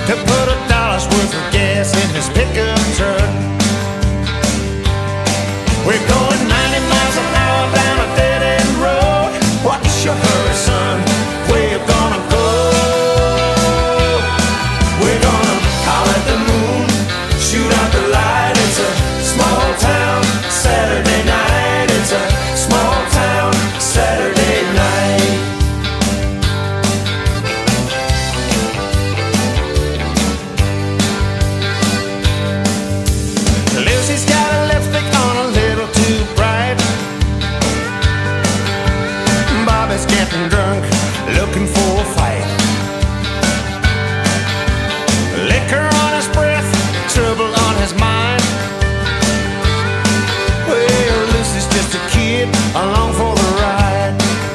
to put $1 worth of gas in his pickup truck. We're going 90 miles an hour down a dead-end road. What's your hurry, son? Where you gonna go? We're gonna holler at the moon, shoot out the light. It's a small town Saturday night. It's a small town Saturday night. Lucy's got a lipstick on a little too bright. Bobby's getting drunk, looking for a fight. Liquor on his breath, trouble on his mind. Well, Lucy's just a kid along for the ride.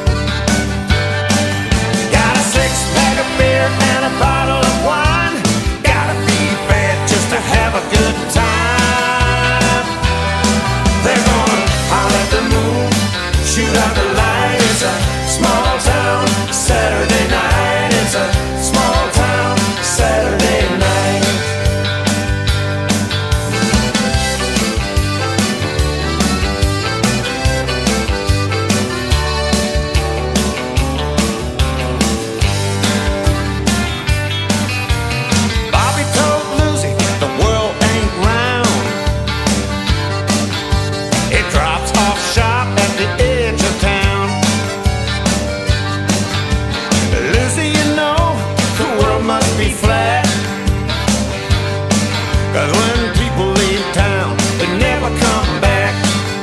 Got a six-pack of beer and a bottle of wine. Gotta be bad just to have a good time. They're gonna holler at the moon, shoot out the light. It's a small town Saturday night. It's a small town Saturday night. Bobby told Lucy the world ain't round. It drops off sharp at the edge of town. Lucy, you know, the world must be flat. 'Cause when people leave town, they never come back.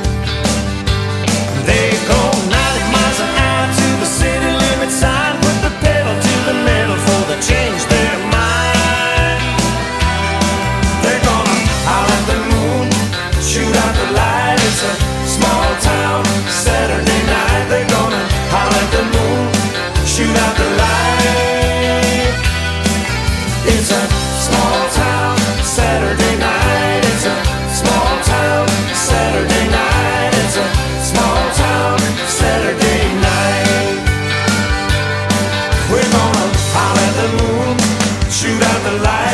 They go 90 miles an hour to the city limit sign, put the pedal to the metal before they change their mind. They're gonna holler at the moon, shoot out the light. It's a small town Saturday night. They're gonna holler at the moon, shoot out the light. It's a small town Saturday night. It's a small town Saturday night. It's a small town Saturday night. We're gonna holler at the moon, shoot out the light.